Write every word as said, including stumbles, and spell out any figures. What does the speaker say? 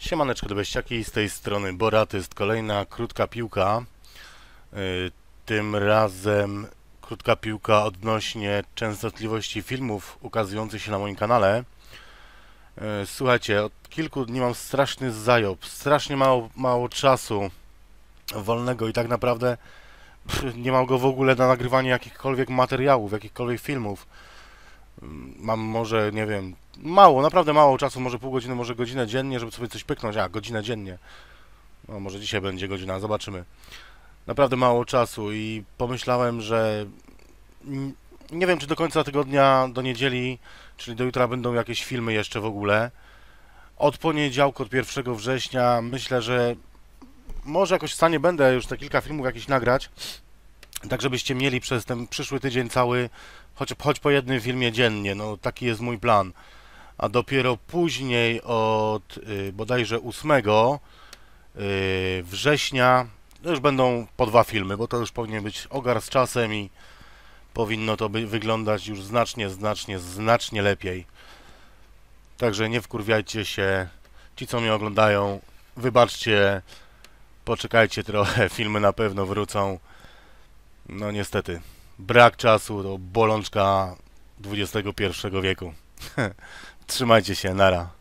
Siemaneczko beściaki, z tej strony Bora, to jest kolejna krótka piłka. Yy, Tym razem krótka piłka odnośnie częstotliwości filmów ukazujących się na moim kanale. Yy, Słuchajcie, od kilku dni mam straszny zajob, strasznie mało, mało czasu wolnego i tak naprawdę pff, nie mam go w ogóle na nagrywanie jakichkolwiek materiałów, jakichkolwiek filmów. Mam może, nie wiem, mało, naprawdę mało czasu, może pół godziny, może godzinę dziennie, żeby sobie coś pyknąć. A, godzinę dziennie. No, może dzisiaj będzie godzina, zobaczymy. Naprawdę mało czasu i pomyślałem, że n- nie wiem, czy do końca tygodnia, do niedzieli, czyli do jutra będą jakieś filmy jeszcze w ogóle. Od poniedziałku, od pierwszego września, myślę, że może jakoś w stanie będę już te kilka filmów jakiś nagrać, tak żebyście mieli przez ten przyszły tydzień cały, choć, choć po jednym filmie dziennie, no taki jest mój plan. A dopiero później od y, bodajże ósmego y, września to już będą po dwa filmy, bo to już powinien być ogar z czasem i powinno to by wyglądać już znacznie, znacznie, znacznie lepiej. Także nie wkurwiajcie się. Ci, co mnie oglądają, wybaczcie, poczekajcie trochę, filmy na pewno wrócą. No niestety, brak czasu to bolączka dwudziestego pierwszego wieku. Trzymajcie się, nara.